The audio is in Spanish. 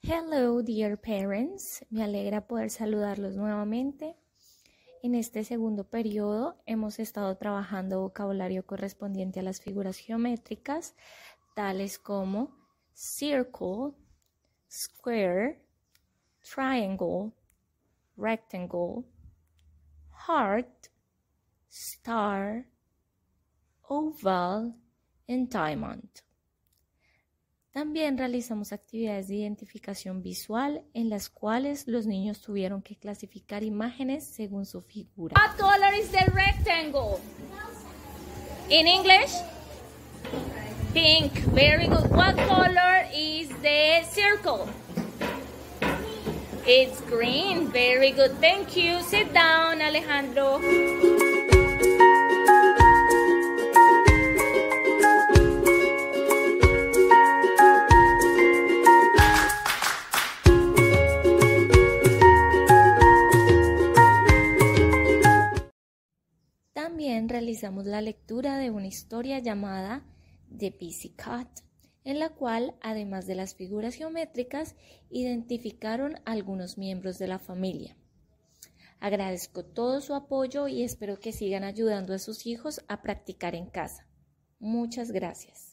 Hello, dear parents. Me alegra poder saludarlos nuevamente. En este segundo periodo hemos estado trabajando vocabulario correspondiente a las figuras geométricas, tales como circle, square, triangle, rectangle, heart, star, oval y diamond. También realizamos actividades de identificación visual en las cuales los niños tuvieron que clasificar imágenes según su figura. What color is the rectangle? In English? Pink. Very good. What color is the circle? It's green. Very good. Thank you. Sit down, Alejandro. También realizamos la lectura de una historia llamada The Pussycat, en la cual, además de las figuras geométricas, identificaron a algunos miembros de la familia. Agradezco todo su apoyo y espero que sigan ayudando a sus hijos a practicar en casa. Muchas gracias.